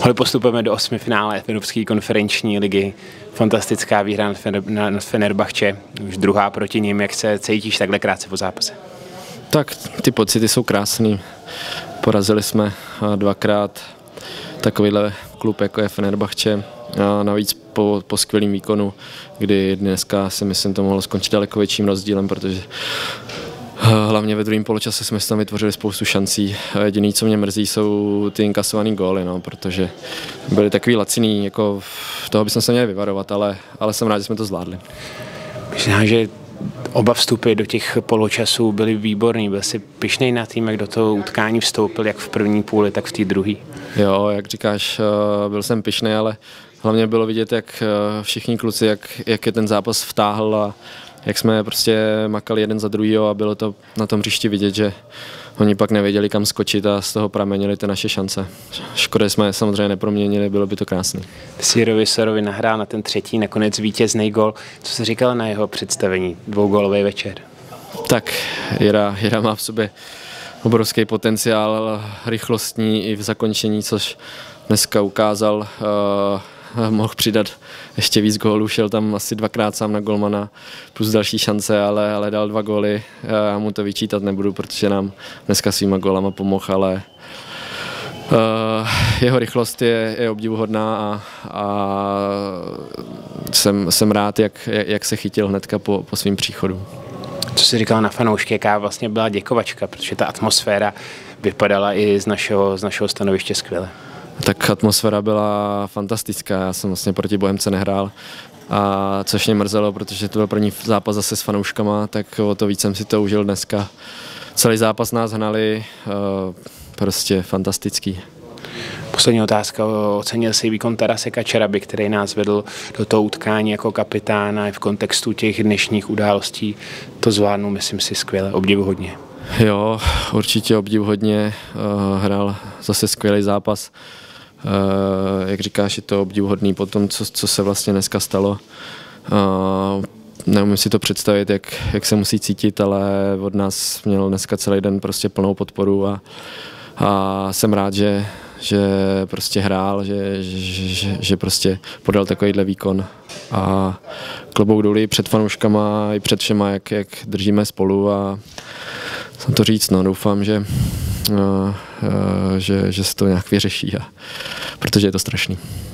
Ale postupujeme do osmifinále Evropské konferenční ligy. Fantastická výhra nad Fenerbahče, už druhá proti nim. Jak se cítíš takhle krátce po zápase? Tak ty pocity jsou krásný. Porazili jsme dvakrát takovýhle klub, jako je Fenerbahče. A navíc po skvělém výkonu, kdy dneska si myslím, to mohlo skončit daleko větším rozdílem, protože hlavně ve druhém poločase jsme si tam vytvořili spoustu šancí. Jediné, co mě mrzí, jsou ty inkasované góly, no, protože byly takový laciný, jako toho bychom se měli vyvarovat, ale jsem rád, že jsme to zvládli. Myslím, že oba vstupy do těch poločasů byly výborný. Byl jsi pyšnej na tým, jak do toho utkání vstoupil, jak v první půli, tak v té druhé? Jo, jak říkáš, byl jsem pyšnej, ale hlavně bylo vidět, jak všichni kluci, jak je ten zápas vtáhl a jak jsme prostě makali jeden za druhýho a bylo to na tom hřišti vidět, že oni pak nevěděli, kam skočit a z toho pramenily ty naše šance. Škoda, jsme samozřejmě neproměnili, bylo by to krásné. Sirovi Sorovi nahrál na ten třetí, nakonec vítězný gol. Co jsi říkal na jeho představení? Dvougólový večer. Tak Jira má v sobě obrovský potenciál, rychlostní i v zakončení, což dneska ukázal. Mohl přidat ještě víc gólů, šel tam asi dvakrát sám na golmana plus další šance, ale dal 2 góly. Já mu to vyčítat nebudu, protože nám dneska svýma gólama pomohl, ale jeho rychlost je obdivuhodná a jsem rád, jak se chytil hnedka po svým příchodu. Co jsi říkal na fanoušky, jaká vlastně byla děkovačka, protože ta atmosféra vypadala i z našeho stanoviště skvěle. Tak atmosféra byla fantastická, já jsem vlastně proti Bohemce nehrál, a což mě mrzelo, protože to byl první zápas zase s fanouškama, tak o to víc jsem si to užil dneska. Celý zápas nás hnali, prostě fantastický. Poslední otázka, ocenil jsi výkon Tarase Kačeraby, který nás vedl do toho utkání jako kapitána i v kontextu těch dnešních událostí. To zvládnu, myslím si, skvěle, obdivuhodně. Jo, určitě obdivuhodně, hrál zase skvělý zápas. Jak říkáš, je to obdivuhodný po tom, co se vlastně dneska stalo. Neumím si to představit, jak se musí cítit, ale od nás měl dneska celý den prostě plnou podporu a jsem rád, že prostě hrál, že prostě podal takovýhle výkon a klobouk dolů před fanouškama i před všema, jak držíme spolu a jsem to říct, no, doufám, že se to nějak vyřeší, protože je to strašný.